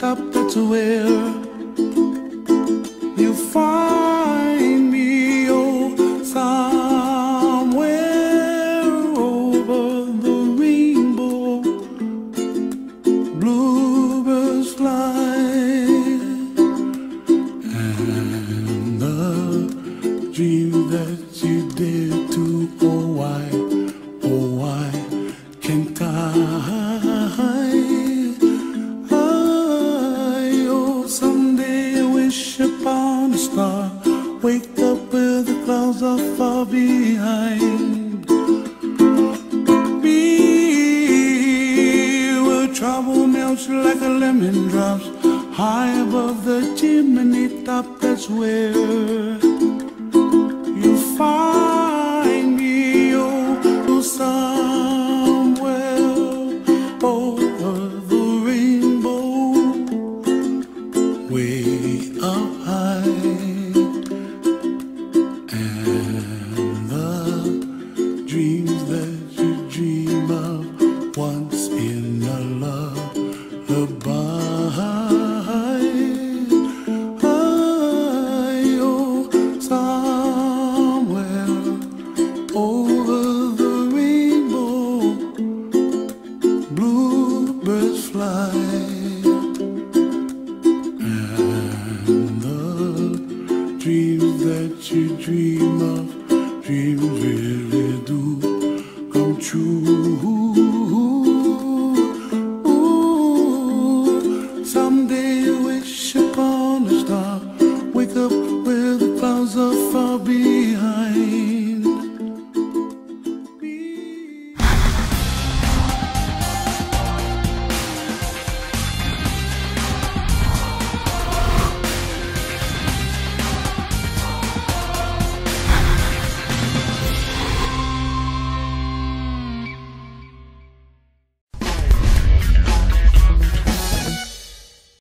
top, that's where you find me. Oh, somewhere over the rainbow, bluebirds fly, and the dream that you did to, oh why can't I? Oh, someday I wish upon a star, wake up where the clouds are far behind me, where trouble melts like a lemon drops high above the chimney top. That's where you find me. Oh, somewhere over the rainbow, way up high, and the dreams that you dream of once in a lullaby. Oh, somewhere over the rainbow, bluebirds fly.